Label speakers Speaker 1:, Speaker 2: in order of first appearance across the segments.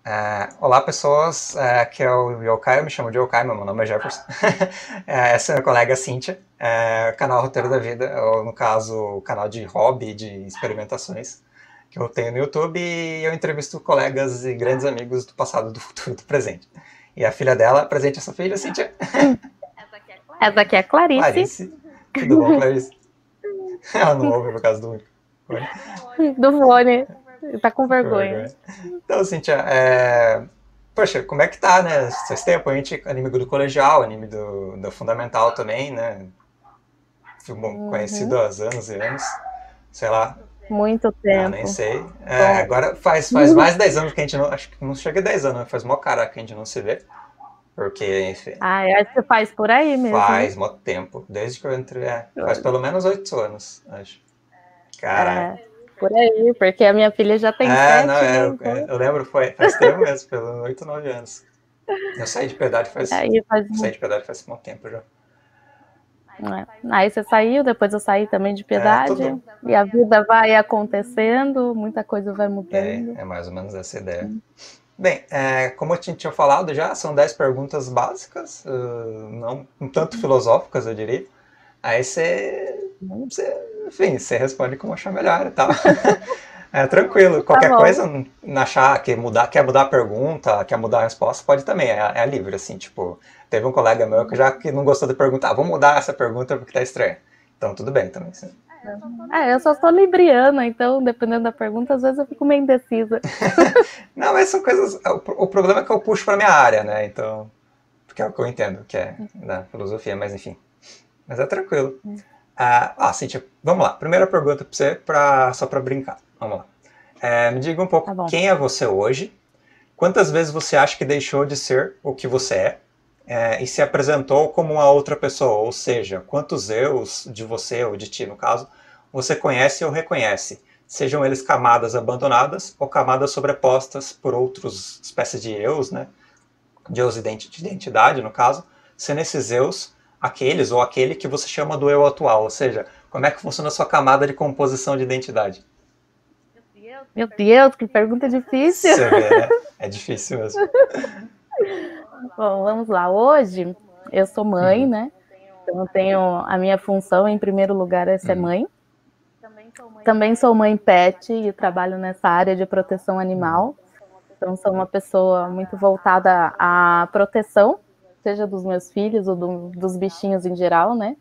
Speaker 1: Olá, pessoas. Aqui é o Yokai, eu me chamo de Yokai, meu nome é Jefferson. Essa é a minha colega Cíntia. Canal Roteiro da Vida, ou no caso, o canal de hobby, de experimentações que eu tenho no YouTube, e eu entrevisto colegas e grandes amigos do passado, do futuro e do presente. E a filha dela, presente essa filha, Cíntia.
Speaker 2: Essa aqui é a Clarice.
Speaker 1: Clarice. Tudo bom, Clarice? Ela não ouve por causa do fone.
Speaker 2: Do fone. Tá com vergonha.
Speaker 1: Então, Cíntia, poxa, como é que tá, né? Faz tempo, a gente anime do colegial, anime do fundamental também, né? Conhecido há anos e anos, sei lá.
Speaker 2: Muito tempo.
Speaker 1: Nem sei. Agora faz mais de 10 anos que a gente não... Acho que não chega a 10 anos, faz mó caraca que a gente não se vê. Porque, enfim...
Speaker 2: acho que faz por aí mesmo.
Speaker 1: Faz mó tempo. Desde que eu entrei... faz pelo menos 8 anos, acho. Caraca.
Speaker 2: Por aí, porque a minha filha já tem 7, né?
Speaker 1: Então... eu lembro, faz tempo mesmo, pelos 8, 9 anos. Eu saí de Piedade faz muito tempo já.
Speaker 2: Aí você saiu, depois eu saí também de Piedade, e a vida vai acontecendo, muita coisa vai mudando.
Speaker 1: É mais ou menos essa ideia. Bem, como eu tinha falado já, são 10 perguntas básicas, não um tanto filosóficas, eu diria. Aí enfim, você responde como achar melhor e tal. Tranquilo. Qualquer coisa, achar quer mudar a pergunta, quer mudar a resposta, pode também. É livre, assim, tipo... Teve um colega meu que não gostou de perguntar. Vamos mudar essa pergunta porque tá estranha. Então, tudo bem também. Sim.
Speaker 2: Eu só sou libriana, então, dependendo da pergunta, às vezes eu fico meio indecisa.
Speaker 1: Não, mas são coisas... O problema é que eu puxo pra minha área, né? Então... Porque é o que eu entendo, que é da filosofia, mas enfim. Mas é tranquilo. Cíntia, vamos lá. Primeira pergunta pra você, só pra brincar. Vamos lá. Me diga um pouco, quem é você hoje? Quantas vezes você acha que deixou de ser o que você é? E se apresentou como uma outra pessoa? Ou seja, quantos eus de você, ou de ti no caso, você conhece ou reconhece? Sejam eles camadas abandonadas ou camadas sobrepostas por outras espécies de eus, né? De eus de identidade, no caso. Sendo esses eus aqueles ou aquele que você chama do eu atual. Ou seja, como é que funciona a sua camada de composição de identidade?
Speaker 2: Meu Deus, que pergunta difícil.
Speaker 1: Você vê, né? É difícil mesmo.
Speaker 2: Bom, vamos lá. Hoje eu sou mãe, né? Então eu tenho a minha função, em primeiro lugar, é ser mãe. Também sou mãe pet e trabalho nessa área de proteção animal. Então sou uma pessoa muito voltada à proteção, seja dos meus filhos ou dos bichinhos em geral, né?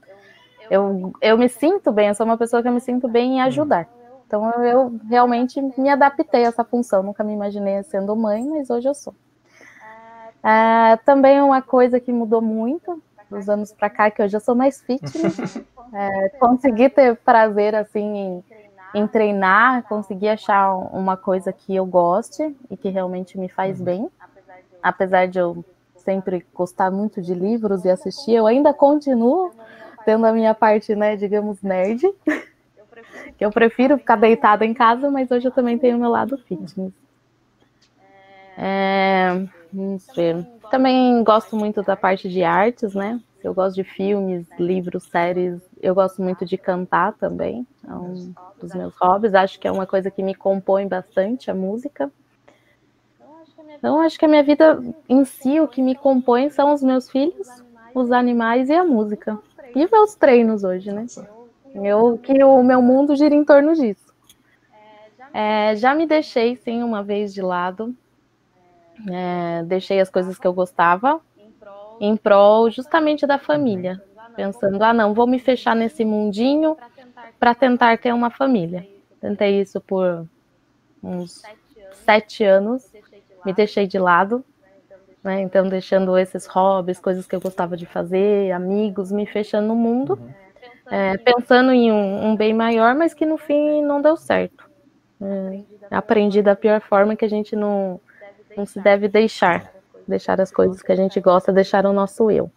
Speaker 2: Eu me sinto bem, eu sou uma pessoa que eu me sinto bem em ajudar. Então eu realmente me adaptei a essa função. Nunca me imaginei sendo mãe, mas hoje eu sou. Também uma coisa que mudou muito dos anos para cá, que hoje eu sou mais fitness. Consegui ter prazer assim em treinar, conseguir achar uma coisa que eu goste e que realmente me faz bem. Apesar de eu sempre gostar muito de livros e assistir, eu ainda continuo tendo a minha parte, né, digamos, nerd. Que eu prefiro ficar deitada em casa, mas hoje eu também tenho o meu lado fitness. Vamos ver. Também gosto muito da parte de artes, né? Eu gosto de filmes, livros, séries. Eu gosto muito de cantar também. É um dos meus hobbies. Acho que é uma coisa que me compõe bastante, a música. Então, acho que a minha vida em si, o que me compõe são os meus filhos, os animais e a música. E meus treinos hoje, né? Que o meu mundo gira em torno disso. Já me deixei, sim, uma vez de lado. Deixei as coisas que eu gostava em prol justamente da família. Pensando, não, vou me fechar nesse mundinho para tentar ter uma família. Tentei isso por uns 7 anos. Me deixei de lado. Né? Então, deixando esses hobbies, coisas que eu gostava de fazer, amigos, me fechando no mundo. Pensando em um bem maior, mas que no fim não deu certo. Aprendi da pior forma que a gente não se deve deixar as coisas que a gente gosta, deixar o nosso eu.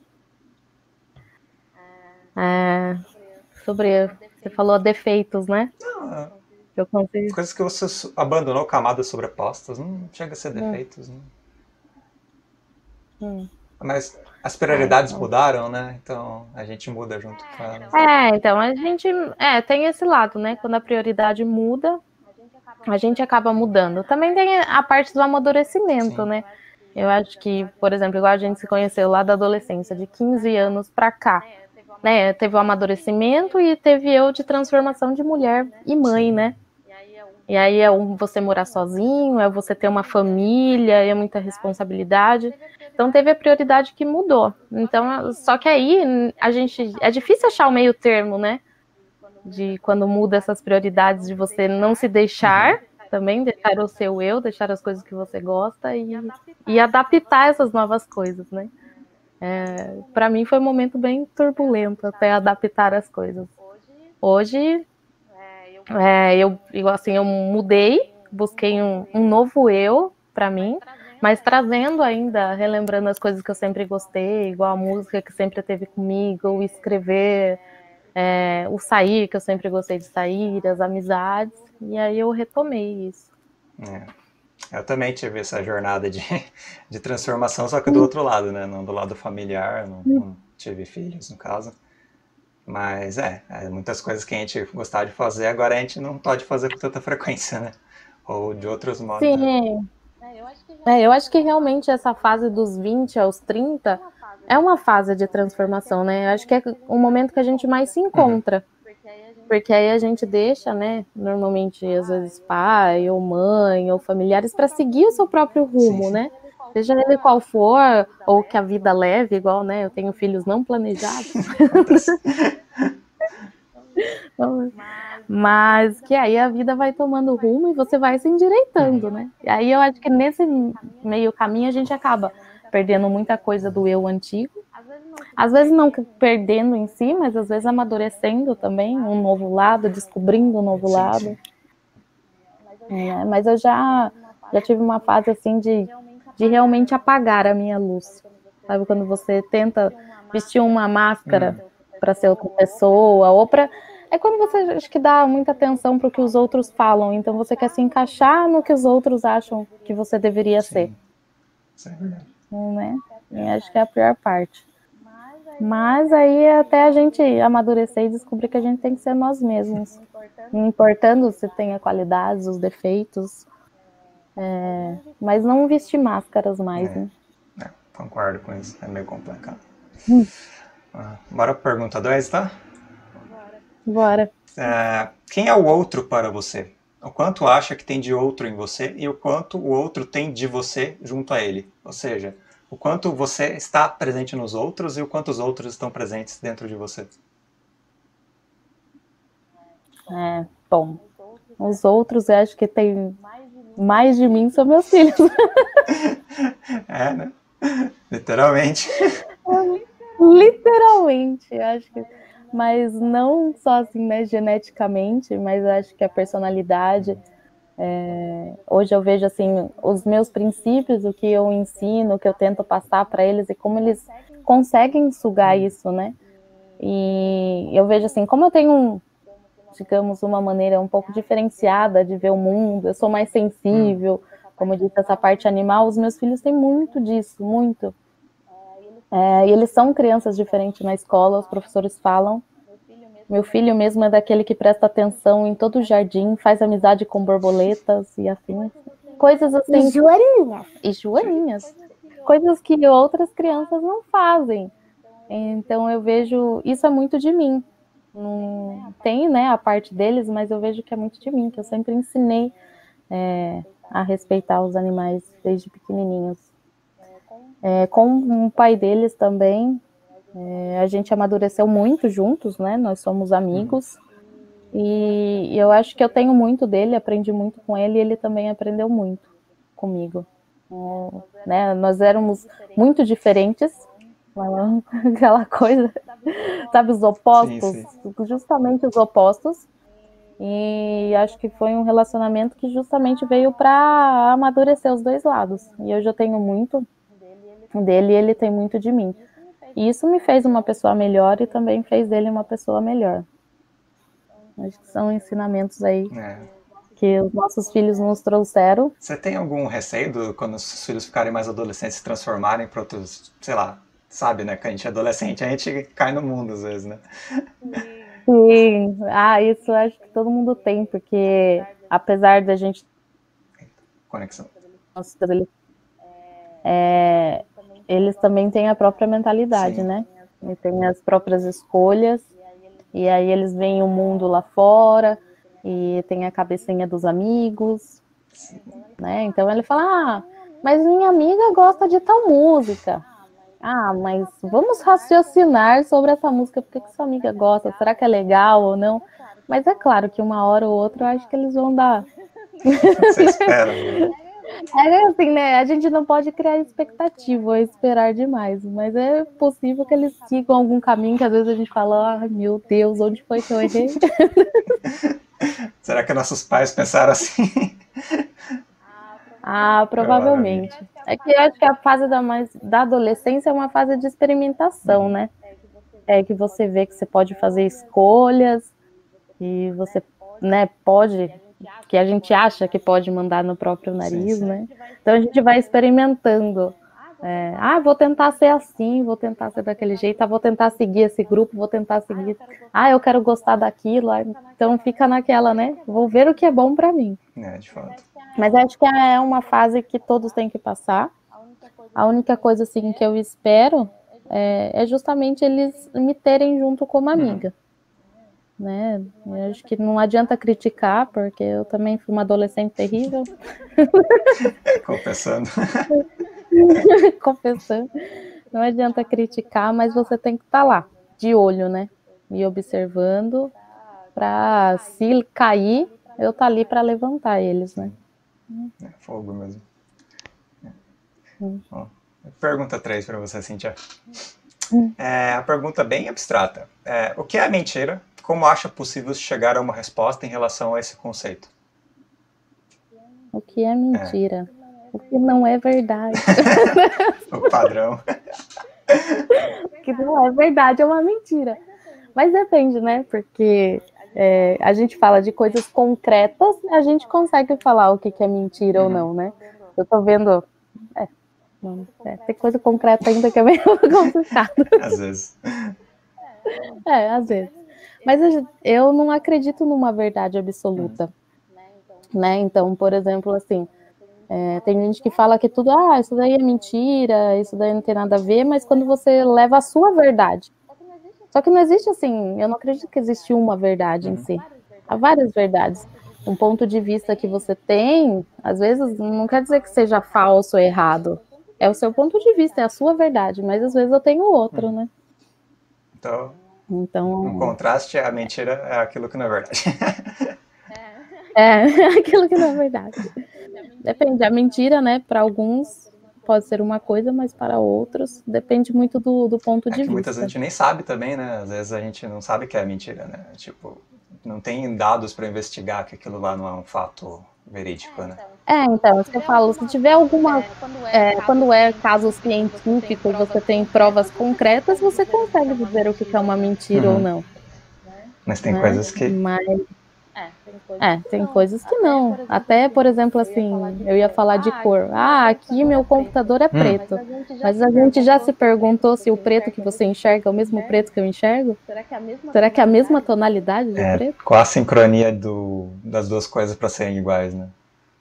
Speaker 2: Você falou defeitos, né?
Speaker 1: Coisas que você abandonou, camadas sobrepostas, não chega a ser defeitos, né? Mas as prioridades mudaram, né? Então a gente muda junto com elas.
Speaker 2: Então a gente tem esse lado, né? Quando a prioridade muda, a gente acaba mudando. Também tem a parte do amadurecimento,
Speaker 1: Sim.
Speaker 2: né? Eu acho que, por exemplo, igual a gente se conheceu lá da adolescência, de 15 anos para cá, né? Teve o amadurecimento e teve eu de transformação de mulher e mãe,
Speaker 1: Sim.
Speaker 2: né? E aí é você morar sozinho, é você ter uma família, é muita responsabilidade. Então teve a prioridade que mudou. Então, só que aí a gente é difícil achar o meio termo, né? De quando muda essas prioridades, de você não se deixar, também deixar o seu eu, deixar as coisas que você gosta e adaptar essas novas coisas, né? Para mim foi um momento bem turbulento até adaptar as coisas. Hoje, eu mudei, busquei um novo eu para mim, mas trazendo ainda, relembrando as coisas que eu sempre gostei, igual a música que sempre teve comigo, o escrever, o sair, que eu sempre gostei de sair, as amizades, e aí eu retomei isso.
Speaker 1: Eu também tive essa jornada de transformação, só que do outro lado, né? Não do lado familiar, não tive filhos, no caso. Mas muitas coisas que a gente gostava de fazer, agora a gente não pode fazer com tanta frequência, né? Ou de outros modos.
Speaker 2: Sim, eu acho que realmente essa fase dos 20 aos 30 é uma fase de transformação, né? Eu acho que é o momento que a gente mais se encontra. Porque aí a gente deixa, né, normalmente, às vezes, pai ou mãe ou familiares para seguir o seu próprio rumo,
Speaker 1: Sim.
Speaker 2: né? Seja ele qual for, ou que a vida leve, igual, né? Eu tenho filhos não planejados.
Speaker 1: Acontece.
Speaker 2: Mas que aí a vida vai tomando rumo e você vai se endireitando, né? E aí eu acho que nesse meio caminho a gente acaba perdendo muita coisa do eu antigo. Às vezes não perdendo em si, mas às vezes amadurecendo também um novo lado, descobrindo um novo lado. Mas eu já tive uma fase assim de realmente apagar a minha luz. Sabe, quando você tenta vestir uma máscara para ser outra pessoa, ou para... É quando você acho que dá muita atenção para o que os outros falam, então você quer se encaixar no que os outros acham que você deveria ser.
Speaker 1: Isso é verdade.
Speaker 2: Né? E acho que é a pior parte. Mas aí até a gente amadurecer e descobrir que a gente tem que ser nós mesmos. Não importando se tem a qualidades, os defeitos. Mas não vestir máscaras mais, né?
Speaker 1: Concordo com isso, é meio complicado. Bora para a pergunta 2, tá?
Speaker 2: Bora.
Speaker 1: Quem é o outro para você? O quanto acha que tem de outro em você e o quanto o outro tem de você junto a ele? Ou seja, o quanto você está presente nos outros e o quanto os outros estão presentes dentro de você.
Speaker 2: Bom, os outros eu acho que tem mais de mim são meus filhos.
Speaker 1: Né? Literalmente.
Speaker 2: Literalmente, acho que. Mas não só assim, né, geneticamente, mas acho que a personalidade. Hoje eu vejo assim os meus princípios, o que eu ensino, o que eu tento passar para eles e como eles conseguem sugar isso, né? E eu vejo assim, como eu tenho, digamos, uma maneira um pouco diferenciada de ver o mundo, eu sou mais sensível, como eu disse, essa parte animal, os meus filhos têm muito disso, muito. E eles são crianças diferentes na escola, os professores falam. Meu filho mesmo é daquele que presta atenção em todo o jardim, faz amizade com borboletas e afins. Coisas assim.
Speaker 3: E joaninhas.
Speaker 2: E joaninhas. Coisas que outras crianças não fazem. Então eu vejo, isso é muito de mim. Tem, né, a parte deles, mas eu vejo que é muito de mim, que eu sempre ensinei a respeitar os animais desde pequenininhos. Com o pai deles também, a gente amadureceu muito juntos, né? Nós somos amigos. E eu acho que eu tenho muito dele, aprendi muito com ele e ele também aprendeu muito comigo. Né? Nós éramos muito diferentes, aquela coisa, sabe, os opostos,
Speaker 1: Sim.
Speaker 2: justamente os opostos. E acho que foi um relacionamento que justamente veio para amadurecer os dois lados. E hoje eu tenho muito dele e ele tem muito de mim. E isso me fez uma pessoa melhor e também fez dele uma pessoa melhor. Acho que são ensinamentos aí que os nossos filhos nos trouxeram.
Speaker 1: Você tem algum receio quando os filhos ficarem mais adolescentes se transformarem para outros, sei lá, sabe, né? Que a gente é adolescente, a gente cai no mundo às vezes, né?
Speaker 2: Sim, isso eu acho que todo mundo tem, porque apesar da gente...
Speaker 1: Conexão.
Speaker 2: Eles também têm a própria mentalidade, sim, né? E tem as próprias escolhas, e aí eles veem o mundo lá fora, e tem a cabecinha dos amigos, né? Então ele fala, mas minha amiga gosta de tal música. Mas vamos raciocinar sobre essa música, por que sua amiga gosta? Será que é legal ou não? Mas é claro que uma hora ou outra eu acho que eles vão dar.
Speaker 1: Você espera, né?
Speaker 2: É assim, né? A gente não pode criar expectativa ou esperar demais, mas é possível que eles sigam algum caminho que às vezes a gente fala, meu Deus, onde foi que eu errei?
Speaker 1: Será que nossos pais pensaram assim?
Speaker 2: Provavelmente. É que eu acho que a fase da adolescência é uma fase de experimentação, né? É que você vê que você pode fazer escolhas e você, né, pode, que a gente acha que pode mandar no próprio nariz, sim, né? Então a gente vai experimentando. Vou tentar ser assim, vou tentar ser daquele jeito, vou tentar seguir esse grupo, vou tentar seguir. Eu quero gostar daquilo, então fica naquela, né? Vou ver o que é bom para mim.
Speaker 1: De fato.
Speaker 2: Mas acho que é uma fase que todos têm que passar. A única coisa assim que eu espero é justamente eles me terem junto como amiga. Né? Eu acho que não adianta criticar, porque eu também fui uma adolescente terrível.
Speaker 1: Confessando.
Speaker 2: Confessando. Não adianta criticar, mas você tem que estar lá, de olho, né? E observando, para se cair, eu estar ali para levantar eles, né?
Speaker 1: É fogo mesmo. Bom, pergunta 3 para você, Cíntia. A pergunta bem abstrata. O que é mentira? Como acha possível chegar a uma resposta em relação a esse conceito?
Speaker 2: O que é mentira? O que não é verdade?
Speaker 1: O padrão.
Speaker 2: O que não é verdade é uma mentira. Mas depende, né? Porque a gente fala de coisas concretas, a gente consegue falar o que é mentira ou não, né? Eu tô vendo... tem coisa concreta ainda que é meio complicado.
Speaker 1: Às vezes.
Speaker 2: Às vezes. Mas eu não acredito numa verdade absoluta. Né? Então, por exemplo, assim, tem gente que fala que tudo, isso daí é mentira, isso daí não tem nada a ver, mas quando você leva a sua verdade. Só que não existe assim, eu não acredito que existe uma verdade em si. Há várias verdades. Um ponto de vista que você tem, às vezes, não quer dizer que seja falso ou errado. É o seu ponto de vista, é a sua verdade, mas às vezes eu tenho outro, né?
Speaker 1: Então, no contraste, a mentira é aquilo que não é verdade.
Speaker 2: Aquilo que não é verdade. Depende, a mentira, né, para alguns pode ser uma coisa, mas para outros depende muito do ponto de vista.
Speaker 1: Muitas vezes a gente nem sabe também, né? Às vezes a gente não sabe que é mentira, né? Tipo, não tem dados para investigar que aquilo lá não é um fato verídico, né?
Speaker 2: Então, isso que eu falo, se tiver alguma... quando é caso científico e você tem provas concretas, você consegue dizer o que é uma mentira ou não.
Speaker 1: Mas tem coisas que...
Speaker 2: tem coisas que não. Até, por exemplo, assim, eu ia falar de cor. Aqui meu computador é preto. Mas a gente já se perguntou se o preto que você enxerga é o mesmo preto que eu enxergo? Será que é a mesma tonalidade de preto?
Speaker 1: Qual a sincronia das duas coisas para serem iguais, né?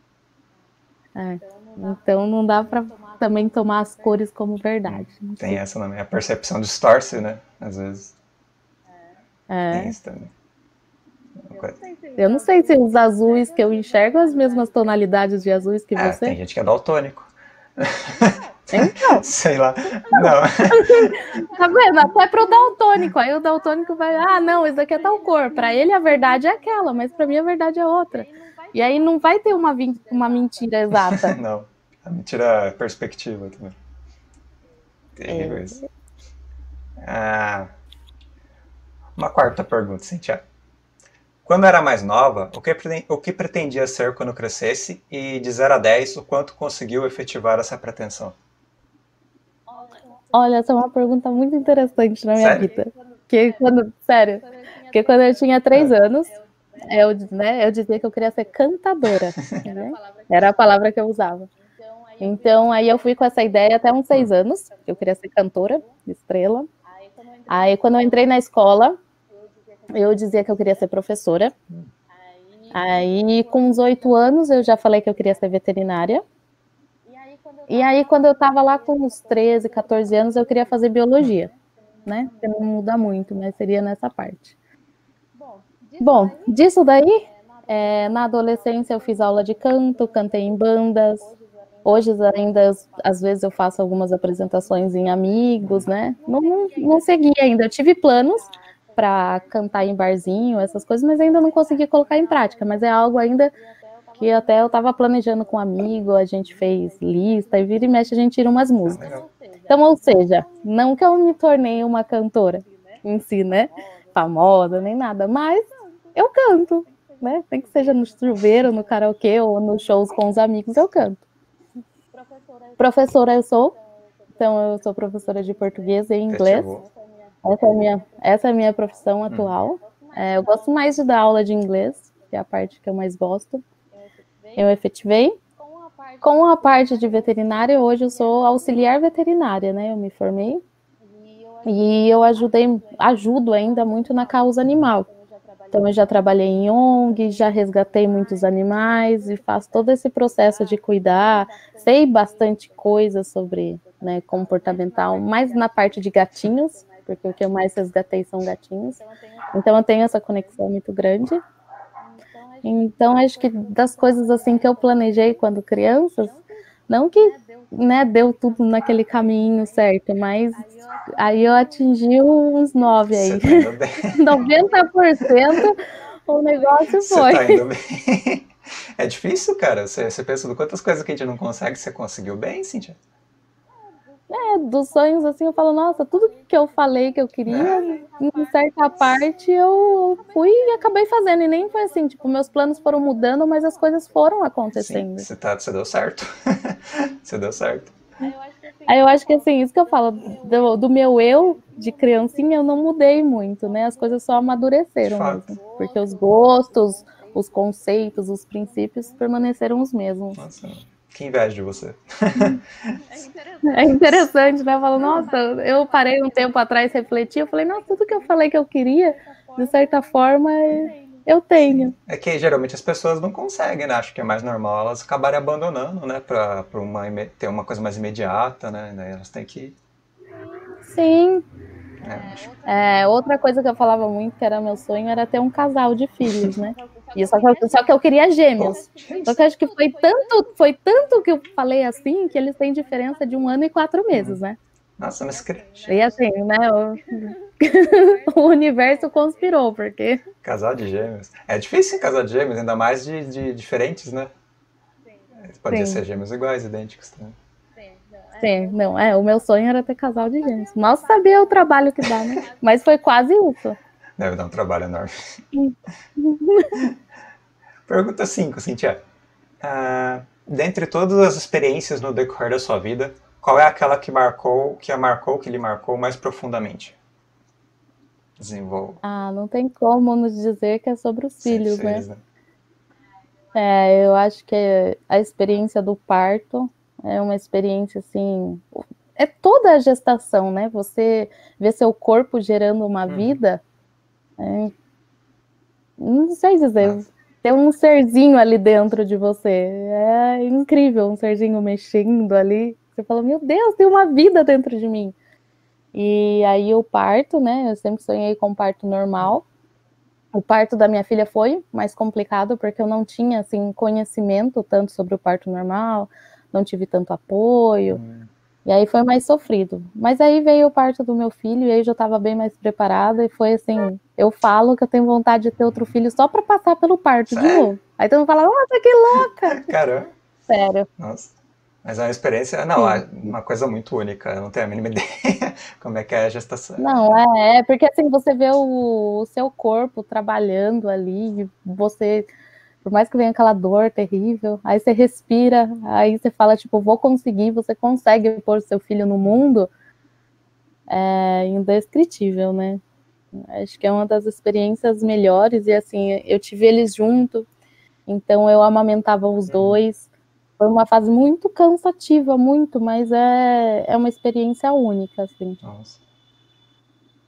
Speaker 2: Então não dá para também tomar as cores como verdade.
Speaker 1: Tem essa também. A percepção distorce, né? Às vezes. Tem isso também.
Speaker 2: Eu não sei se os azuis que eu enxergo as mesmas tonalidades de azuis que você.
Speaker 1: Tem gente que é daltônico.
Speaker 2: Então.
Speaker 1: Sei lá. Não.
Speaker 2: Tá vendo? Até pro daltônico. Aí o daltônico vai, não, isso aqui é tal cor. Para ele a verdade é aquela, mas para mim a verdade é outra. E aí não vai ter uma mentira exata.
Speaker 1: Não. A mentira é perspectiva também. Terrível isso. Uma quarta pergunta, Cíntia. Quando era mais nova, o que pretendia ser quando crescesse e de 0 a 10, o quanto conseguiu efetivar essa pretensão?
Speaker 2: Olha, essa é uma pergunta muito interessante na minha vida. Porque quando eu tinha 3 anos, eu dizia que eu queria ser cantadora. Né? Era a palavra que eu usava. Então, aí eu fui com essa ideia até uns 6 anos, que eu queria ser cantora, estrela. Aí, quando eu entrei na escola, eu dizia que eu queria ser professora. Aí, com uns 8 anos, eu já falei que eu queria ser veterinária. E aí, quando eu estava lá com uns 13, 14 anos, eu queria fazer biologia, né? Porque não muda muito, mas seria nessa parte. Bom, disso daí, na adolescência eu fiz aula de canto, cantei em bandas. Hoje ainda, às vezes, eu faço algumas apresentações em amigos, né? Não segui ainda. Eu tive planos para cantar em barzinho, essas coisas, mas ainda não consegui colocar em prática. Mas é algo ainda que até eu estava planejando com um amigo, a gente fez lista, e vira e mexe a gente tira umas músicas. Então, ou seja, não que eu me tornei uma cantora em si, né? Famosa, nem nada, mas eu canto, né? Tem que seja no chuveiro, no karaokê ou nos shows com os amigos, eu canto. Professora eu sou, então eu sou professora de português e inglês. Essa é a minha profissão atual. Eu gosto mais de dar aula de inglês, que é a parte que eu mais gosto. Eu efetivei. Com a parte de veterinária, hoje eu sou auxiliar veterinária, né? Eu me formei. E eu ajudo ainda muito na causa animal. Então, eu já trabalhei em ONG, já resgatei muitos animais e faço todo esse processo de cuidar. Sei bastante coisa sobre, né, comportamental, mais na parte de gatinhos, porque o que eu mais resgatei são gatinhos. Então, eu tenho essa conexão muito grande. Então, acho que das coisas assim que eu planejei quando crianças, não que, né, deu tudo naquele caminho certo, mas aí eu atingi uns 9 aí.
Speaker 1: Você tá indo bem.
Speaker 2: 90% o negócio foi.
Speaker 1: Você tá indo bem. É difícil, cara. Você pensa de quantas coisas que a gente não consegue, você conseguiu bem, Cíntia?
Speaker 2: Dos sonhos, assim, eu falo, nossa, tudo que eu falei que eu queria, em certa parte eu fui e acabei fazendo. E nem foi assim, tipo, meus planos foram mudando, mas as coisas foram acontecendo.
Speaker 1: Sim, você deu certo. Você deu certo.
Speaker 2: Aí eu acho que, assim, isso que eu falo, do meu eu de criancinha, eu não mudei muito, né? As coisas só amadureceram mesmo. Porque os gostos, os conceitos, os princípios permaneceram os mesmos.
Speaker 1: Nossa, que inveja de você.
Speaker 2: É interessante, né? Eu falo, nossa, eu parei um tempo atrás, refleti, eu falei, nossa, tudo que eu falei que eu queria, de certa forma, eu tenho.
Speaker 1: Sim. É que geralmente as pessoas não conseguem, né? Acho que é mais normal elas acabarem abandonando, né? Pra ter uma coisa mais imediata, né? Daí elas têm que.
Speaker 2: Sim. Outra coisa que eu falava muito, que era meu sonho, era ter um casal de filhos, né? E só que eu queria gêmeos. Só que eu acho que foi tanto que eu falei assim, que eles têm diferença de 1 ano e 4 meses, né?
Speaker 1: Nossa, mas
Speaker 2: E assim, né? O universo conspirou, porque.
Speaker 1: Casal de gêmeos. É difícil casal de gêmeos, ainda mais de diferentes, né? Podia ser gêmeos iguais, idênticos também.
Speaker 2: Sim, não, o meu sonho era ter casal de gêmeos. Mal sabia o trabalho que dá, né? Mas foi quase isso.
Speaker 1: Deve dar um trabalho enorme. Pergunta 5, Cintia. Dentre todas as experiências no decorrer da sua vida, qual é aquela que lhe marcou mais profundamente? Desenvolva.
Speaker 2: Não tem como nos dizer que é sobre os filhos, né? Eu acho que a experiência do parto é uma experiência, assim, é toda a gestação, né? Você vê seu corpo gerando uma vida, não sei dizer, tem um serzinho ali dentro de você, é incrível, um serzinho mexendo ali, você fala, meu Deus, tem uma vida dentro de mim. E aí o parto, né, eu sempre sonhei com parto normal. O parto da minha filha foi mais complicado, porque eu não tinha, assim, conhecimento tanto sobre o parto normal, não tive tanto apoio, e aí foi mais sofrido. Mas aí veio o parto do meu filho, e aí eu já estava bem mais preparada, e foi assim, eu falo que eu tenho vontade de ter outro filho só para passar pelo parto de novo. Aí todo mundo fala, nossa, que louca!
Speaker 1: Caramba!
Speaker 2: Sério.
Speaker 1: Nossa. Mas é uma experiência, uma coisa muito única, eu não tenho a mínima ideia como é que é a gestação.
Speaker 2: Não, porque assim, você vê o seu corpo trabalhando ali, você, por mais que venha aquela dor terrível, aí você respira, aí você fala, tipo, vou conseguir, você consegue pôr seu filho no mundo, é indescritível, né? Acho que é uma das experiências melhores, e assim, eu tive eles junto, então eu amamentava os dois. Foi uma fase muito cansativa, mas é uma experiência única, assim.
Speaker 1: Nossa.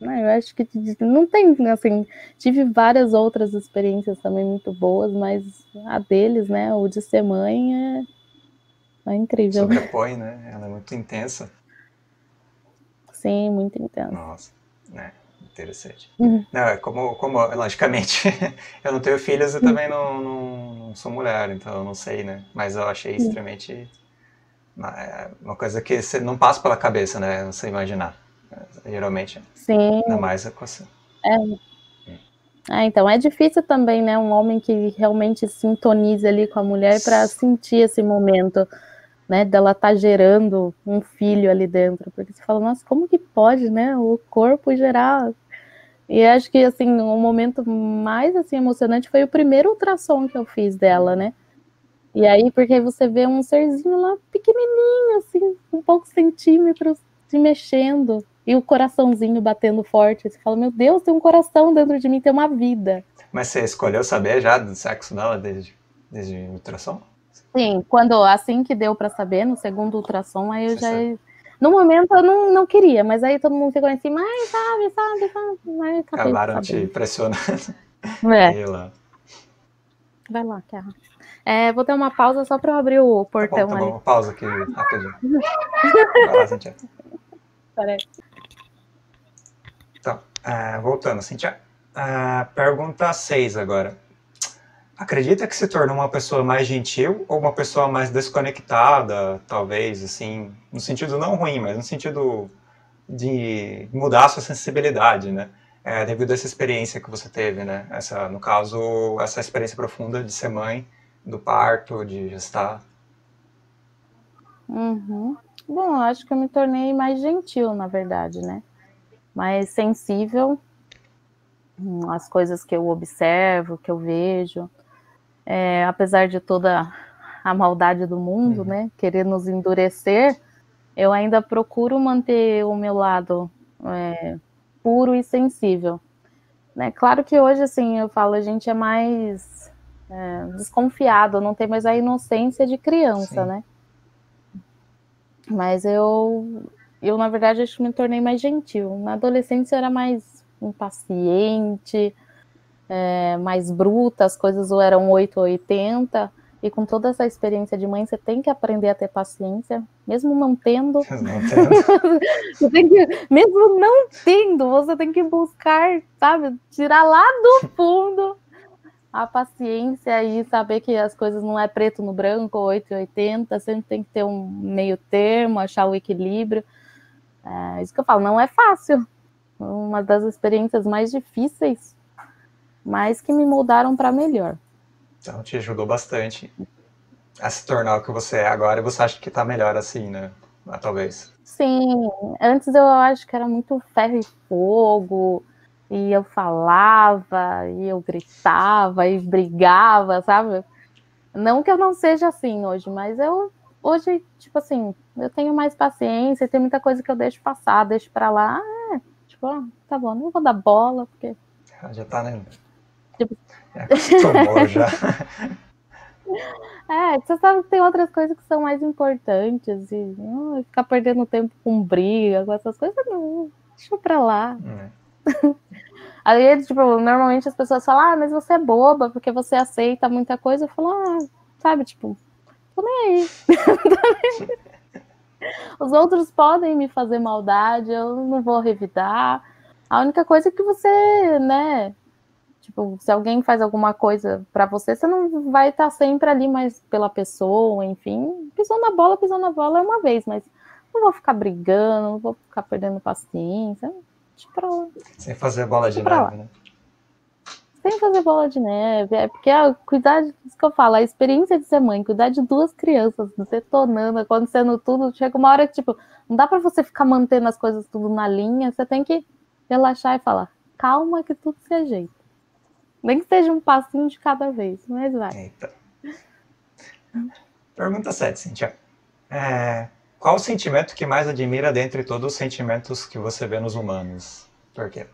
Speaker 2: Eu acho que não tem, assim, tive várias outras experiências também muito boas, mas a deles, né, o de ser mãe é incrível.
Speaker 1: Sobrepõe, né? Ela é muito intensa.
Speaker 2: Sim, muito intensa.
Speaker 1: Nossa, né? Interessante. Não, é como logicamente, eu não tenho filhos e também não sou mulher, então eu não sei, né? Mas eu achei extremamente uma coisa que você não passa pela cabeça, né? Você imaginar. Geralmente,
Speaker 2: Sim.
Speaker 1: ainda mais com você.
Speaker 2: Então é difícil também, né? Um homem que realmente sintonize ali com a mulher para sentir esse momento, né? Dela tá gerando um filho ali dentro, porque você fala, nossa, como que pode, né? O corpo gerar. E acho que assim o momento mais assim emocionante foi o primeiro ultrassom que eu fiz dela, né? E aí porque você vê um serzinho lá pequenininho, assim, com poucos centímetros, se mexendo e o coraçãozinho batendo forte. Você fala, meu Deus, tem um coração dentro de mim, tem uma vida.
Speaker 1: Mas você escolheu saber já do sexo dela desde o ultrassom?
Speaker 2: Sim, assim que deu para saber, no segundo ultrassom, aí eu já.
Speaker 1: Sabe?
Speaker 2: No momento eu não queria, mas aí todo mundo ficou assim, mas sabe, aí acabei
Speaker 1: Acabaram te
Speaker 2: sabendo.
Speaker 1: pressionando.
Speaker 2: É.
Speaker 1: Lá.
Speaker 2: Vai lá, Kerra. Vou ter uma pausa só para eu abrir o portão
Speaker 1: Tá
Speaker 2: ali.
Speaker 1: bom, pausa aqui rapidinho. Vai lá, Cintia.
Speaker 2: Parece.
Speaker 1: Então, voltando, Cintia. Pergunta 6 agora. Acredita que se tornou uma pessoa mais gentil ou uma pessoa mais desconectada, talvez, assim, no sentido não ruim, mas no sentido de mudar a sua sensibilidade, né? Devido a essa experiência que você teve, né? No caso, essa experiência profunda de ser mãe, do parto, de gestar.
Speaker 2: Uhum. Bom, acho que eu me tornei mais gentil, na verdade, né? Mais sensível às coisas que eu observo, que eu vejo. Apesar de toda a maldade do mundo, né? Querer nos endurecer, eu ainda procuro manter o meu lado puro e sensível. Né? Claro que hoje, assim, eu falo, a gente é mais desconfiado, não tem mais a inocência de criança,
Speaker 1: Sim.
Speaker 2: né? Mas eu, na verdade, acho que me tornei mais gentil. Na adolescência eu era mais impaciente, mais bruta, as coisas ou eram 8 ou 80, e com toda essa experiência de mãe, você tem que aprender a ter paciência, mesmo não tendo.
Speaker 1: Não tendo.
Speaker 2: Mesmo não tendo, você tem que buscar, sabe, tirar lá do fundo a paciência e saber que as coisas não é preto no branco, 8 e 80, sempre tem que ter um meio termo, achar o equilíbrio. Isso que eu falo, não é fácil. Uma das experiências mais difíceis, mas que me moldaram para melhor.
Speaker 1: Então te ajudou bastante a se tornar o que você é agora e você acha que tá melhor assim, né? Talvez.
Speaker 2: Sim, antes eu acho que era muito ferro e fogo, e eu falava, e eu gritava, e brigava, sabe? Não que eu não seja assim hoje, mas hoje, tipo assim, eu tenho mais paciência, tem muita coisa que eu deixo passar, deixo pra lá, tipo, tá bom, não vou dar bola, porque...
Speaker 1: Já tá, né?
Speaker 2: Tipo...
Speaker 1: Já acostumou já.
Speaker 2: Você sabe que tem outras coisas que são mais importantes, e ficar perdendo tempo com briga, com essas coisas, não, deixa pra lá. Aí, tipo, normalmente as pessoas falam, mas você é boba, porque você aceita muita coisa. Eu falo, sabe, tipo, tô nem aí. Os outros podem me fazer maldade, eu não vou revidar. A única coisa é que você, né, tipo, se alguém faz alguma coisa pra você, você não vai estar sempre ali mais pela pessoa, enfim. Pisou na bola é uma vez, mas não vou ficar brigando, não vou ficar perdendo paciência. Deixa pra lá.
Speaker 1: Sem fazer bola de
Speaker 2: Pra lá.
Speaker 1: neve, né?
Speaker 2: Sem fazer bola de neve, porque cuidar, isso que eu falo, a experiência de ser mãe, cuidar de duas crianças, detonando, acontecendo tudo, chega uma hora que, tipo, não dá pra você ficar mantendo as coisas tudo na linha, você tem que relaxar e falar, calma que tudo se ajeita. Nem que seja um passinho de cada vez, mas vai.
Speaker 1: Eita. Pergunta 7, Cintia. Qual o sentimento que mais admira dentre todos os sentimentos que você vê nos humanos? Por quê?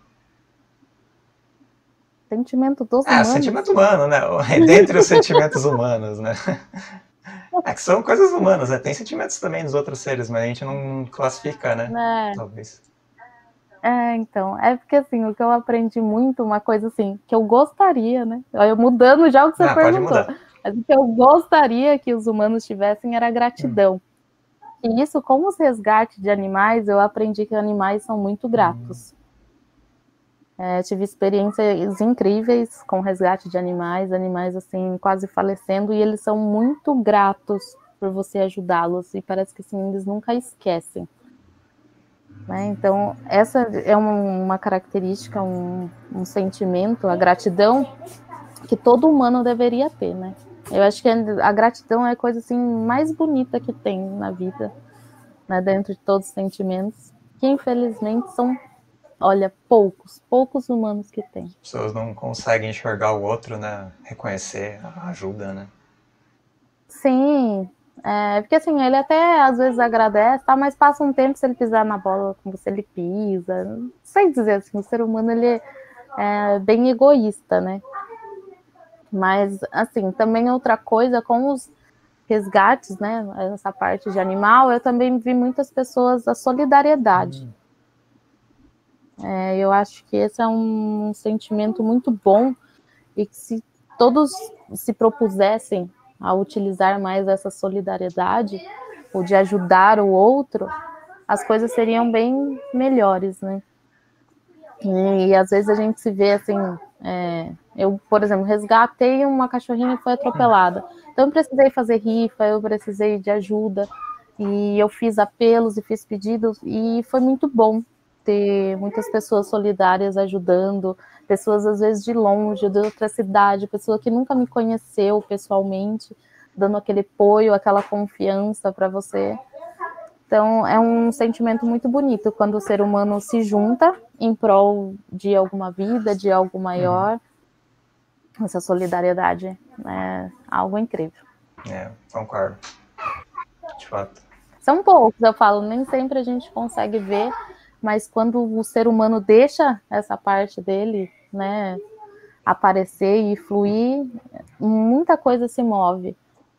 Speaker 2: Sentimento dos humanos.
Speaker 1: Sentimento humano, né? Dentre os sentimentos humanos, né? Que são coisas humanas, né? Tem sentimentos também dos outros seres, mas a gente não classifica, né? Talvez.
Speaker 2: Então, é porque assim, o que eu aprendi muito, uma coisa assim, que eu gostaria, né? Eu mudando já o que você
Speaker 1: Pode
Speaker 2: perguntou,
Speaker 1: mudar.
Speaker 2: mas o que eu gostaria que os humanos tivessem era gratidão. E isso, com os resgates de animais, eu aprendi que animais são muito gratos. Tive experiências incríveis com resgate de animais assim, quase falecendo, e eles são muito gratos por você ajudá-los, e parece que assim, eles nunca esquecem. Né? Então, essa é uma característica, um sentimento, a gratidão, que todo humano deveria ter, né? Eu acho que a gratidão é a coisa assim, mais bonita que tem na vida, né? Dentro de todos os sentimentos, que infelizmente são, olha, poucos humanos que têm.
Speaker 1: As pessoas não conseguem enxergar o outro, né? Reconhecer a ajuda, né?
Speaker 2: Sim, porque assim, ele até às vezes agradece, tá, mas passa um tempo, se ele pisar na bola com você, ele pisa. Não sei dizer assim, o ser humano ele é bem egoísta, né? Mas, assim, também outra coisa, com os resgates, né, essa parte de animal, eu também vi muitas pessoas a solidariedade. Eu acho que esse é um sentimento muito bom e que se todos se propusessem a utilizar mais essa solidariedade, ou de ajudar o outro, as coisas seriam bem melhores, né? E às vezes a gente se vê assim, eu, por exemplo, resgatei uma cachorrinha que foi atropelada. Então eu precisei fazer rifa, eu precisei de ajuda, e eu fiz apelos e fiz pedidos, e foi muito bom ter muitas pessoas solidárias ajudando, pessoas às vezes de longe, de outra cidade, pessoa que nunca me conheceu pessoalmente, dando aquele apoio, aquela confiança para você. Então, é um sentimento muito bonito quando o ser humano se junta em prol de alguma vida, de algo maior. Essa solidariedade é algo incrível.
Speaker 1: Concordo. De fato.
Speaker 2: São poucos, eu falo, nem sempre a gente consegue ver, mas quando o ser humano deixa essa parte dele, né, aparecer e fluir, muita coisa se move.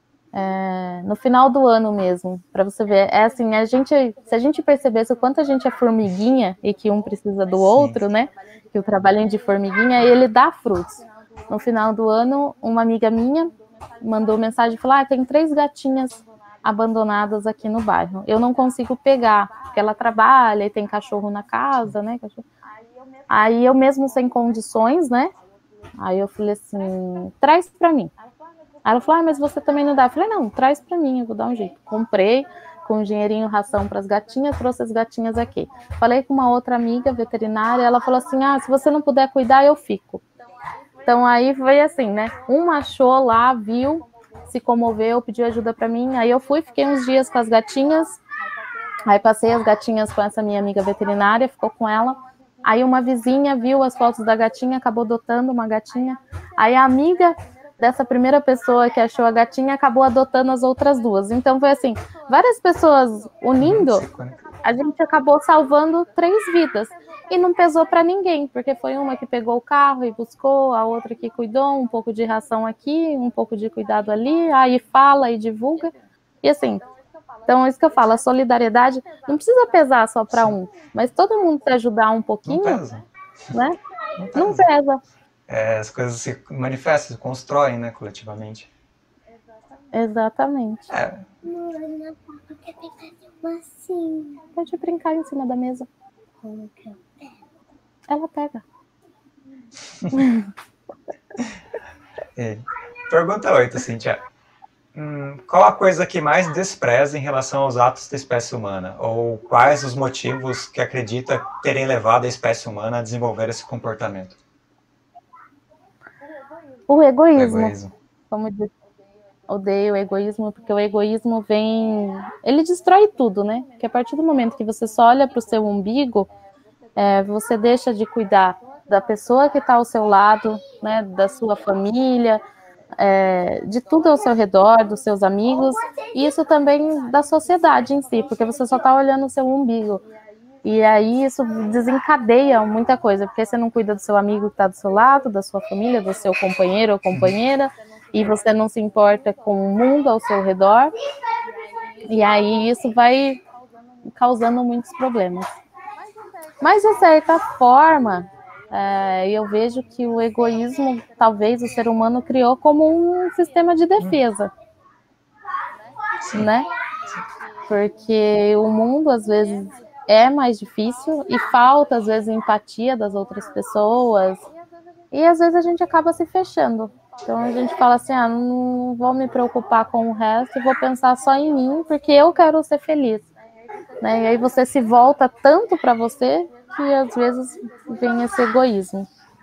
Speaker 2: No final do ano mesmo, para você ver, assim, se a gente percebesse o quanto a gente é formiguinha e que um precisa do outro, né, que o trabalhinho de formiguinha, ele dá frutos. No final do ano, uma amiga minha mandou mensagem e falou, tem 3 gatinhas abandonadas aqui no bairro, eu não consigo pegar, porque ela trabalha e tem cachorro na casa, né, aí eu mesmo sem condições, né, aí eu falei assim, traz para mim. Aí ela falou, mas você também não dá. Eu falei, não, traz para mim, eu vou dar um jeito. Comprei com um dinheirinho ração para as gatinhas, trouxe as gatinhas aqui. Falei com uma outra amiga veterinária, ela falou assim, se você não puder cuidar, eu fico. Então aí foi assim, né? Um achou lá, viu, se comoveu, pediu ajuda para mim. Aí eu fui, fiquei uns dias com as gatinhas. Aí passei as gatinhas com essa minha amiga veterinária, ficou com ela. Aí uma vizinha viu as fotos da gatinha, acabou adotando uma gatinha. Aí a amiga dessa primeira pessoa que achou a gatinha acabou adotando as outras 2. Então foi assim, várias pessoas unindo, a gente acabou salvando 3 vidas. E não pesou para ninguém, porque foi uma que pegou o carro e buscou, a outra que cuidou, um pouco de ração aqui, um pouco de cuidado ali, aí fala e divulga. E assim, então isso que eu falo, a solidariedade não precisa pesar só para um, mas todo mundo se ajudar um pouquinho,
Speaker 1: não pesa.
Speaker 2: Né? Não pesa.
Speaker 1: As coisas se manifestam, se constroem, né, coletivamente.
Speaker 2: Exatamente. Ana, quer fazer uma massinha. Pode brincar em cima da mesa. Como que eu pego? Ela pega.
Speaker 1: Pergunta 8, Cíntia. Qual a coisa que mais despreza em relação aos atos da espécie humana? Ou quais os motivos que acredita terem levado a espécie humana a desenvolver esse comportamento?
Speaker 2: O egoísmo. Como diz, odeio o egoísmo, porque o egoísmo ele destrói tudo, né? Porque a partir do momento que você só olha para o seu umbigo, você deixa de cuidar da pessoa que está ao seu lado, né? Da sua família, de tudo ao seu redor, dos seus amigos, e isso também da sociedade em si, porque você só está olhando o seu umbigo. E aí isso desencadeia muita coisa, porque você não cuida do seu amigo que está do seu lado, da sua família, do seu companheiro ou companheira, e você não se importa com o mundo ao seu redor, e aí isso vai causando muitos problemas. Mas, de certa forma, eu vejo que o egoísmo, talvez o ser humano criou como um sistema de defesa, né? Porque o mundo, às vezes, é mais difícil e falta, às vezes, empatia das outras pessoas. E, às vezes, a gente acaba se fechando. Então, a gente fala assim, não vou me preocupar com o resto, vou pensar só em mim, porque eu quero ser feliz. Né? E aí você se volta tanto para você que, às vezes, vem esse egoísmo.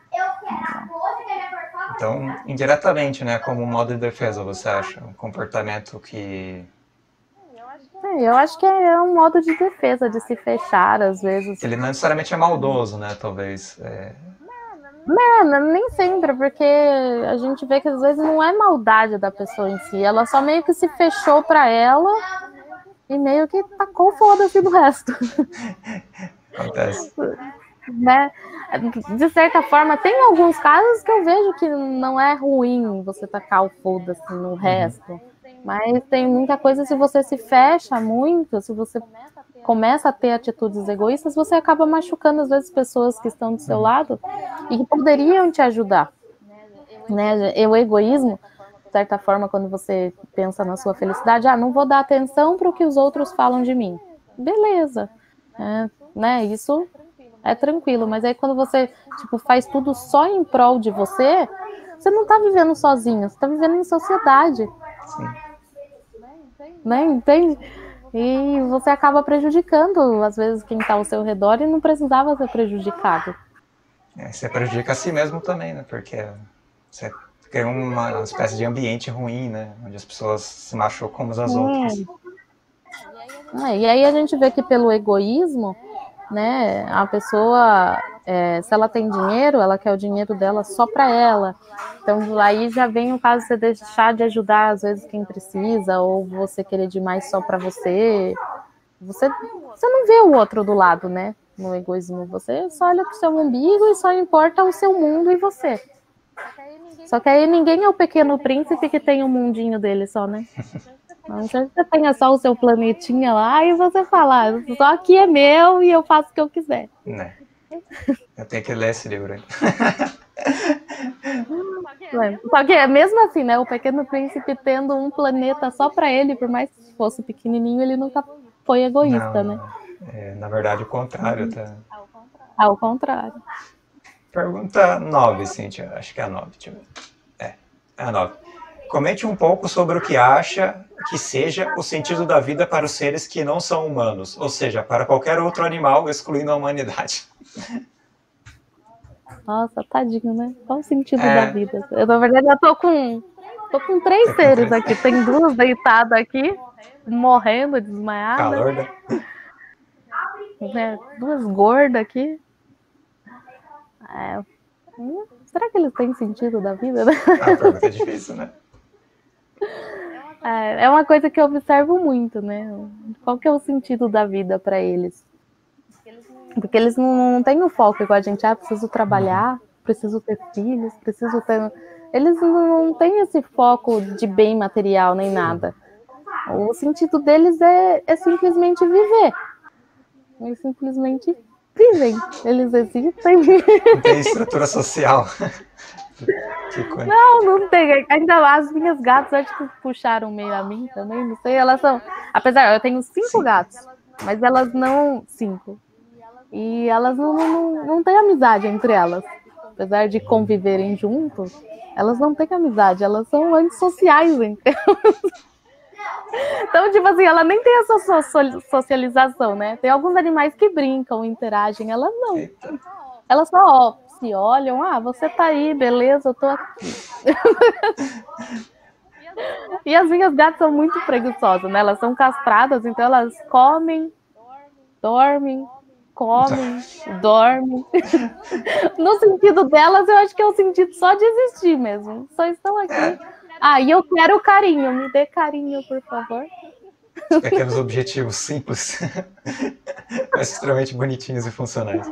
Speaker 1: Então, indiretamente, né, como um modo de defesa, você acha? Um comportamento que...
Speaker 2: Eu acho que é um modo de defesa, de se fechar, às vezes.
Speaker 1: Ele não necessariamente é maldoso, né, talvez.
Speaker 2: Não, nem sempre, porque a gente vê que às vezes não é maldade da pessoa em si, ela só meio que se fechou para ela e meio que tacou foda-se do resto.
Speaker 1: Acontece.
Speaker 2: Né? De certa forma, tem alguns casos que eu vejo que não é ruim você tacar o foda-se no resto, mas tem muita coisa, se você se fecha muito, se você começa a ter atitudes egoístas, você acaba machucando, às vezes, pessoas que estão do seu lado e que poderiam te ajudar. Né? E o egoísmo, de certa forma, quando você pensa na sua felicidade, não vou dar atenção para o que os outros falam de mim. Beleza. Né? Isso é tranquilo, mas aí quando você faz tudo só em prol de você, você não está vivendo sozinho, você está vivendo em sociedade.
Speaker 1: Sim.
Speaker 2: Né? Entende? E você acaba prejudicando, às vezes, quem está ao seu redor e não precisava ser prejudicado.
Speaker 1: Você prejudica a si mesmo também, né? Porque você cria uma espécie de ambiente ruim, né? Onde as pessoas se machucam umas às outras.
Speaker 2: E aí a gente vê que pelo egoísmo, né, a pessoa, se ela tem dinheiro, ela quer o dinheiro dela só para ela. Então, aí já vem o caso de você deixar de ajudar, às vezes, quem precisa, ou você querer demais só para você. Você não vê o outro do lado, né? No egoísmo, você só olha para o seu umbigo e só importa o seu mundo e você. Só que aí ninguém é o pequeno príncipe que tem o mundinho dele só, né? Não sei se você tenha só o seu planetinha lá e você fala, só aqui é meu e eu faço o que eu quiser.
Speaker 1: Né? Eu tenho que ler esse livro aí.
Speaker 2: Só que mesmo assim, né? O Pequeno Príncipe tendo um planeta só para ele, por mais que fosse pequenininho, ele nunca foi egoísta,
Speaker 1: não,
Speaker 2: né?
Speaker 1: Na verdade, o contrário. Tá?
Speaker 2: Ao contrário.
Speaker 1: Pergunta 9, Cíntia. Acho que é a 9. Deixa eu ver. É a 9. Comente um pouco sobre o que acha que seja o sentido da vida para os seres que não são humanos, ou seja, para qualquer outro animal, excluindo a humanidade.
Speaker 2: Nossa, tadinho, né? Qual o sentido da vida? Eu, na verdade, eu tô com 3 seres aqui. Tem 2 deitadas aqui, morrendo, desmaiadas.
Speaker 1: Calor,
Speaker 2: né? 2 gordas aqui. Será que eles têm sentido da vida, né?
Speaker 1: A pergunta é difícil, né?
Speaker 2: É uma coisa que eu observo muito, né? Qual que é o sentido da vida para eles? Porque eles não têm o foco igual a gente. Preciso trabalhar, preciso ter filhos, preciso ter... Eles não têm esse foco de bem material nem nada. O sentido deles é simplesmente viver. Eles simplesmente vivem. Eles existem.
Speaker 1: Não tem estrutura social.
Speaker 2: Não tem. Ainda as minhas gatas, acho que puxaram meio a mim também, não sei. Elas são... Apesar, eu tenho 5 gatos, mas elas não... 5. E elas não têm amizade entre elas. Apesar de conviverem juntos, elas não têm amizade, elas são antissociais entre elas. Então, tipo assim, ela nem tem essa socialização, né? Tem alguns animais que brincam, interagem, elas não.
Speaker 1: Eita.
Speaker 2: Elas só se olham, você tá aí, beleza, eu tô aqui. E as minhas gatas são muito preguiçosas, né? Elas são castradas, então elas comem, dormem, dormem. No sentido delas, eu acho que é o sentido só de existir mesmo. Só estão aqui. E eu quero carinho. Me dê carinho, por favor.
Speaker 1: Pequenos objetivos simples, mas extremamente bonitinhos e funcionais.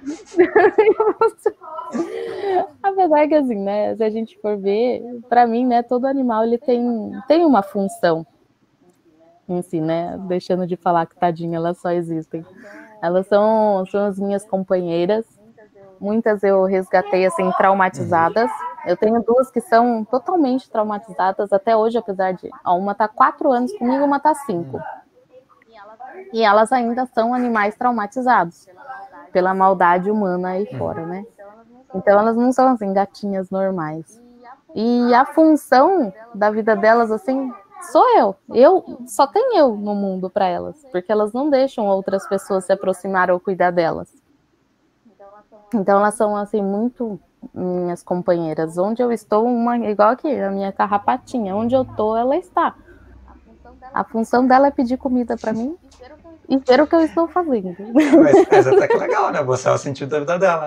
Speaker 2: Apesar que assim, né? Se a gente for ver, para mim, né? Todo animal ele tem uma função em si, né? Deixando de falar que tadinha, elas só existem. Elas são as minhas companheiras. Muitas eu resgatei, assim, traumatizadas. Eu tenho 2 que são totalmente traumatizadas até hoje, apesar de... uma tá 4 anos comigo, uma tá 5. E elas ainda são animais traumatizados pela maldade humana aí fora, né? Então elas não são, assim, gatinhas normais. E a função da vida delas, assim, sou eu. Só tem eu no mundo para elas, porque elas não deixam outras pessoas se aproximar ou cuidar delas. Então elas são, assim, muito minhas companheiras. Onde eu estou, uma igual aqui, a minha carrapatinha. Onde eu tô, ela está. A função dela é pedir comida para mim e ver o que eu estou fazendo.
Speaker 1: Mas até que legal, né? Você é o sentido da vida dela.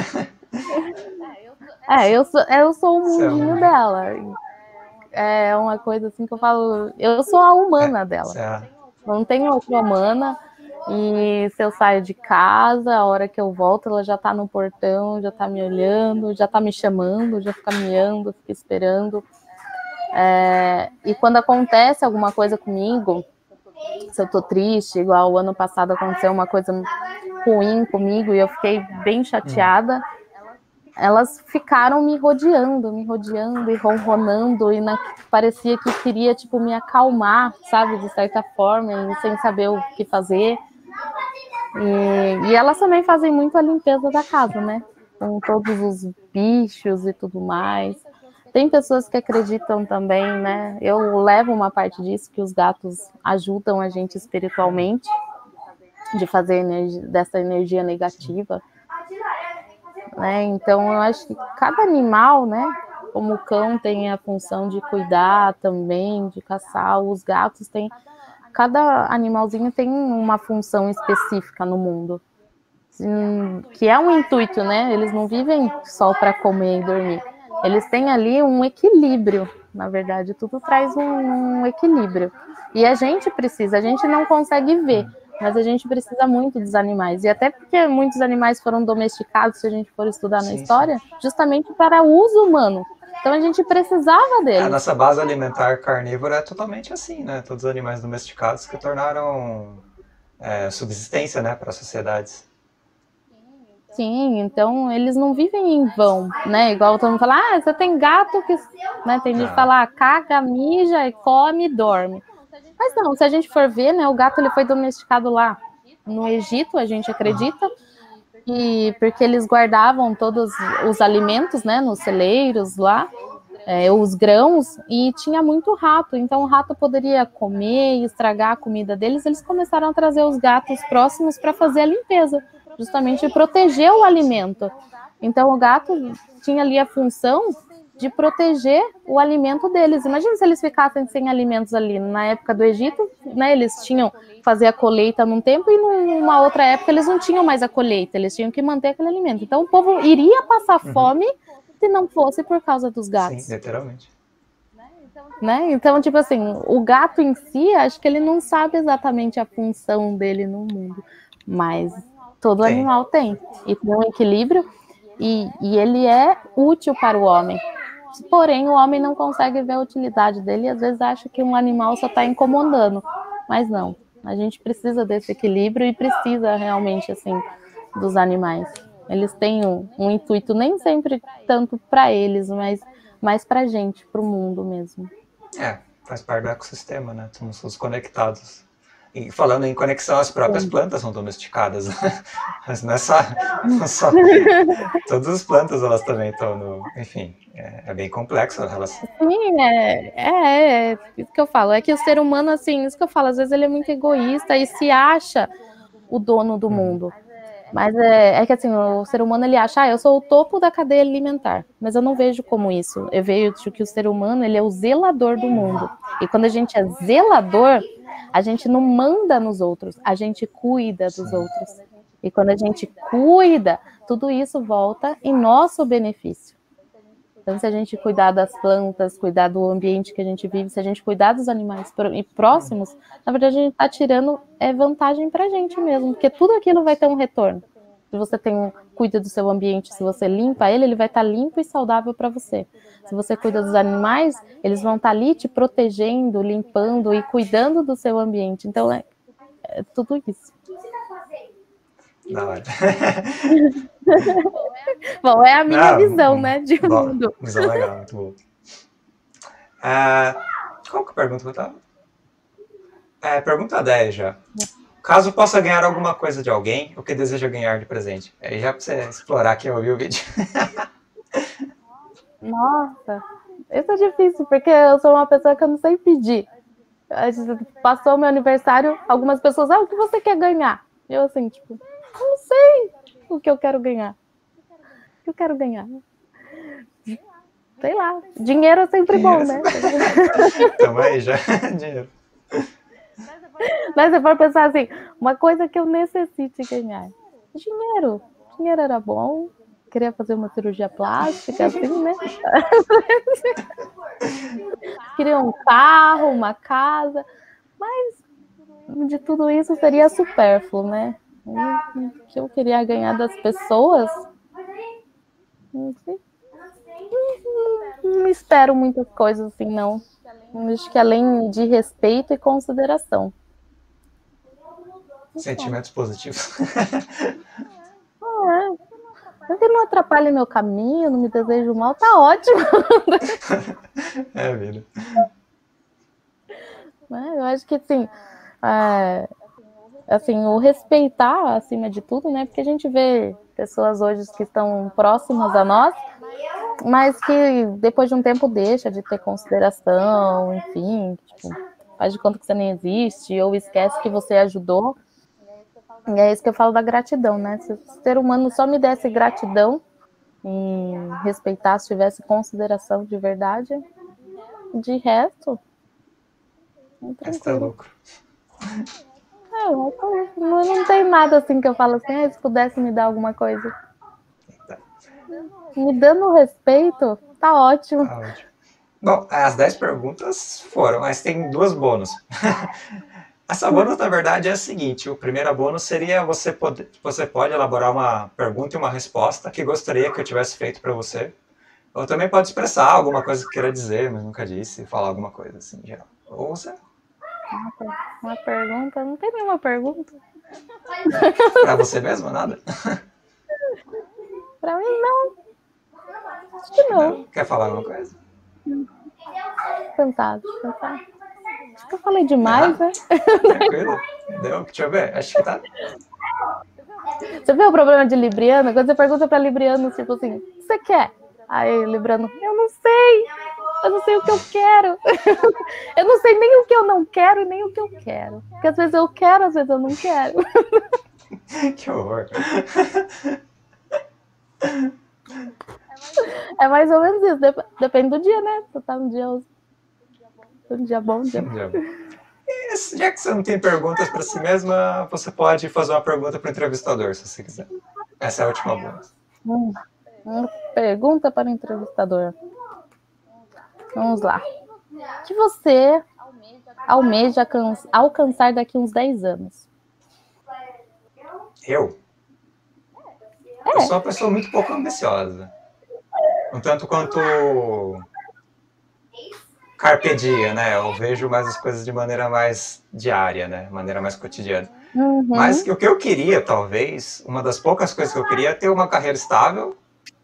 Speaker 2: Eu sou o mundinho dela. É uma coisa assim que eu falo, eu sou a humana dela. Não tem outra humana. E se eu saio de casa, a hora que eu volto, ela já tá no portão, já tá me olhando, já tá me chamando, já fica miando, fica esperando. E quando acontece alguma coisa comigo, se eu tô triste, igual o ano passado aconteceu uma coisa ruim comigo e eu fiquei bem chateada, elas ficaram me rodeando e ronronando, e parecia que queria, tipo, me acalmar, sabe, de certa forma, e sem saber o que fazer. E elas também fazem muito a limpeza da casa, né? Com todos os bichos e tudo mais. Tem pessoas que acreditam também, né? Eu levo uma parte disso, que os gatos ajudam a gente espiritualmente, de fazer dessa energia negativa. Né? Então, eu acho que cada animal, né? Como o cão tem a função de cuidar também, de caçar, os gatos têm... Cada animalzinho tem uma função específica no mundo, que é um intuito, né? Eles não vivem só para comer e dormir. Eles têm ali um equilíbrio, na verdade, tudo traz um equilíbrio. E a gente não consegue ver, mas a gente precisa muito dos animais. E até porque muitos animais foram domesticados, se a gente for estudar na história, justamente para uso humano. Então a gente precisava deles.
Speaker 1: A nossa base alimentar carnívora é totalmente assim, né? Todos os animais domesticados que tornaram subsistência, né, para as sociedades.
Speaker 2: Sim, então eles não vivem em vão, né? Igual todo mundo fala, você tem gato que... Né? Tem gente que fala, caga, mija, come e dorme. Mas não, se a gente for ver, né, o gato ele foi domesticado lá no Egito, a gente acredita, e porque eles guardavam todos os alimentos, né, nos celeiros lá, os grãos, e tinha muito rato, então o rato poderia comer e estragar a comida deles. Eles começaram a trazer os gatos próximos para fazer a limpeza, justamente proteger o alimento. Então o gato tinha ali a função de proteger o alimento deles. Imagina se eles ficassem sem alimentos ali. Na época do Egito, né, eles tinham que fazer a colheita num tempo, e numa outra época eles não tinham mais a colheita, eles tinham que manter aquele alimento. Então o povo iria passar fome se não fosse por causa dos gatos.
Speaker 1: Sim, literalmente.
Speaker 2: Né? Então, tipo assim, o gato em si, acho que ele não sabe exatamente a função dele no mundo, mas todo animal tem, e tem um equilíbrio, e ele é útil para o homem. Porém, o homem não consegue ver a utilidade dele e às vezes acha que um animal só está incomodando, mas não. A gente precisa desse equilíbrio e precisa realmente, assim, dos animais. Eles têm um intuito, nem sempre tanto para eles, mas mais para a gente, para o mundo mesmo.
Speaker 1: Faz parte do ecossistema, né? Somos todos conectados. E falando em conexão, as próprias plantas são domesticadas. Mas não é só... Todas as plantas, elas também estão no... Enfim, é bem complexo a relação.
Speaker 2: Sim, é isso que eu falo. É que o ser humano, assim, isso que eu falo, às vezes ele é muito egoísta e se acha o dono do mundo. Mas é que assim, o ser humano ele acha, eu sou o topo da cadeia alimentar, mas eu não vejo como isso. Eu vejo que o ser humano ele é o zelador do mundo. E quando a gente é zelador, a gente não manda nos outros, a gente cuida dos outros. E quando a gente cuida, tudo isso volta em nosso benefício. Então, se a gente cuidar das plantas, cuidar do ambiente que a gente vive, se a gente cuidar dos animais próximos, na verdade a gente está tirando vantagem para a gente mesmo, porque tudo aquilo vai ter um retorno. Se você cuida do seu ambiente, se você limpa ele vai estar limpo e saudável para você. Se você cuida dos animais, eles vão estar ali te protegendo, limpando e cuidando do seu ambiente. Então, é tudo isso.
Speaker 1: Da hora.
Speaker 2: Bom, é a minha visão, né, de mundo.
Speaker 1: Visão legal, muito boa. Qual que é a pergunta que eu tava? Pergunta 10 já. Caso possa ganhar alguma coisa de alguém, o que deseja ganhar de presente? Aí já pra você explorar aqui, ouvir o vídeo.
Speaker 2: Nossa, isso é difícil, porque eu sou uma pessoa que eu não sei pedir. Passou o meu aniversário, algumas pessoas, o que você quer ganhar? Eu assim, tipo, não sei o que eu quero ganhar. O que eu quero ganhar? Sei lá, dinheiro é sempre bom, né?
Speaker 1: Tamo aí já, dinheiro.
Speaker 2: Mas você pode pensar assim, uma coisa que eu necessite ganhar. Dinheiro. Dinheiro era bom. Queria fazer uma cirurgia plástica, assim, né? Queria um carro, uma casa. Mas de tudo isso seria supérfluo, né? O que eu queria ganhar das pessoas, não sei. Não espero muitas coisas assim, não. Acho que além de respeito e consideração.
Speaker 1: Sentimentos positivos.
Speaker 2: Que não atrapalhe meu caminho, não me desejo mal, tá ótimo.
Speaker 1: É vida.
Speaker 2: Eu acho que assim, o respeitar acima de tudo, né? Porque a gente vê pessoas hoje que estão próximas a nós, mas que depois de um tempo deixa de ter consideração, enfim, tipo, faz de conta que você nem existe, ou esquece que você ajudou. E é isso que eu falo da gratidão, né? Se o ser humano só me desse gratidão e respeitasse, tivesse consideração de verdade, de resto,
Speaker 1: Esta é lucro.
Speaker 2: Não tem nada assim que eu falo assim, se pudesse me dar alguma coisa. Me dando respeito, tá ótimo.
Speaker 1: Tá ótimo. Bom, as 10 perguntas foram, mas tem 2 bônus. Essa bônus, na verdade, é a seguinte: o primeiro bônus seria você pode elaborar uma pergunta e uma resposta que gostaria que eu tivesse feito para você. Ou também pode expressar alguma coisa que queira dizer, mas nunca disse, falar alguma coisa assim, em geral. Ou você.
Speaker 2: Uma pergunta? Não tem nenhuma pergunta.
Speaker 1: Para você mesmo, nada?
Speaker 2: Para mim, não. Acho que não.
Speaker 1: Quer falar alguma coisa?
Speaker 2: Pensar. Acho que eu falei demais, né?
Speaker 1: Tranquilo. Deu? Deixa eu ver. Acho que tá.
Speaker 2: Você vê o problema de Libriano? Quando você pergunta para Libriano, tipo assim, o que você quer? Aí, Libriano, eu não sei o que eu quero. Eu não sei nem o que eu não quero e nem o que eu quero. Porque às vezes eu quero, às vezes eu não quero.
Speaker 1: Que horror.
Speaker 2: É mais ou menos isso. Depende do dia, né? Você tá num dia bom, dia bom.
Speaker 1: Já que você não tem perguntas para si mesma, você pode fazer uma pergunta para o entrevistador, se você quiser. Essa é a última bônus.
Speaker 2: Uma pergunta para o entrevistador. Vamos lá. O que você almeja alcançar daqui a uns 10 anos?
Speaker 1: Eu sou uma pessoa muito pouco ambiciosa. Um tanto quanto carpe diem, né? Eu vejo mais as coisas de maneira mais diária, né? Maneira mais cotidiana. Mas o que eu queria, talvez, uma das poucas coisas que eu queria é ter uma carreira estável,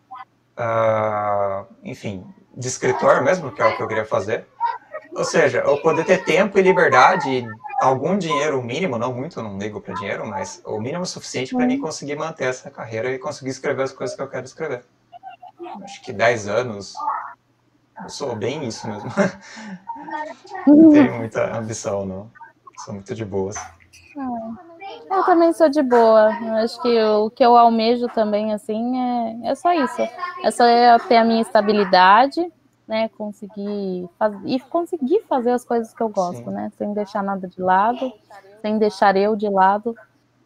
Speaker 1: enfim, de escritor mesmo, que é o que eu queria fazer. Ou seja, eu poder ter tempo e liberdade e algum dinheiro mínimo, não muito, não ligo para dinheiro, mas o mínimo suficiente para mim conseguir manter essa carreira e conseguir escrever as coisas que eu quero escrever. Acho que 10 anos, eu sou bem isso mesmo. Não tenho muita ambição, não. Sou muito de boas.
Speaker 2: Eu também sou de boa. Eu acho que o que eu almejo também, assim, é só isso. É só eu ter a minha estabilidade, né? Conseguir fazer as coisas que eu gosto, né? Sem deixar nada de lado, sem deixar eu de lado.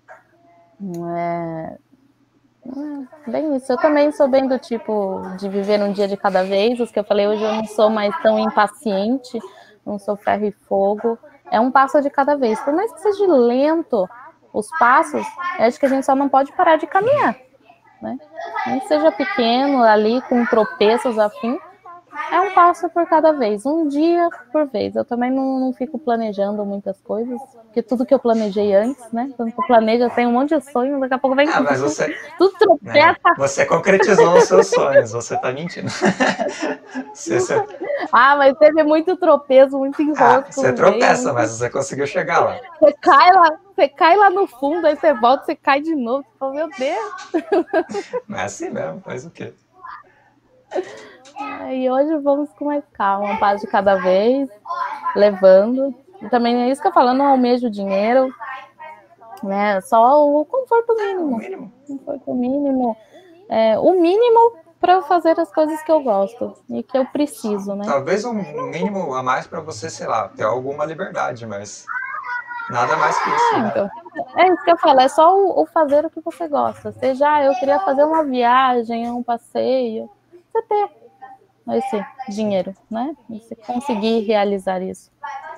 Speaker 2: Bem isso. Eu também sou bem do tipo de viver um dia de cada vez. Os que eu falei hoje, eu não sou mais tão impaciente, não sou ferro e fogo. É um passo de cada vez. Por mais que seja lento os passos, eu acho que a gente só não pode parar de caminhar, né? Nem que seja pequeno ali, com tropeços afim, É um passo por cada vez, um dia por vez. Eu também não fico planejando muitas coisas, porque tudo que eu planejei antes, né? Quando eu planejo, eu tenho um monte de sonhos, daqui a pouco vem
Speaker 1: Mas você,
Speaker 2: tudo
Speaker 1: né,
Speaker 2: tropeça.
Speaker 1: você concretizou os seus sonhos, você tá mentindo. Você,
Speaker 2: Mas teve muito tropeço, muito enrosco
Speaker 1: você
Speaker 2: no meio.
Speaker 1: tropeça, mas você conseguiu chegar lá.
Speaker 2: Você cai lá no fundo, aí você volta, você cai de novo. Você fala, meu Deus.
Speaker 1: Mas é assim mesmo, faz o quê?
Speaker 2: E hoje vamos com mais calma, um passo de cada vez, levando. E também é isso que eu falo, eu não almejo dinheiro, né? Só o conforto mínimo.
Speaker 1: O mínimo.
Speaker 2: Conforto mínimo. O mínimo para fazer as coisas que eu gosto e que eu preciso, né?
Speaker 1: Talvez um mínimo a mais para você, sei lá, ter alguma liberdade, mas nada mais que isso. Né?
Speaker 2: Então, é isso que eu falo, é só o fazer o que você gosta. Seja, eu queria fazer uma viagem, um passeio, você ter esse dinheiro, né? Você conseguir realizar isso.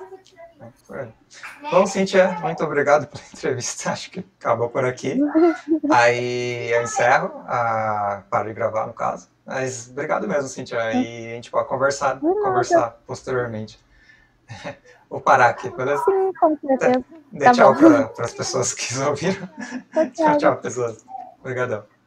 Speaker 1: Bom, Cíntia, muito obrigado pela entrevista. Acho que acabou por aqui. Aí eu encerro, paro de gravar, no caso. Mas obrigado mesmo, Cíntia. Aí a gente pode conversar posteriormente. Vou parar aqui, beleza?
Speaker 2: Sim, com certeza.
Speaker 1: Dê tchau para as pessoas que ouviram. Tchau, pessoas. Obrigadão.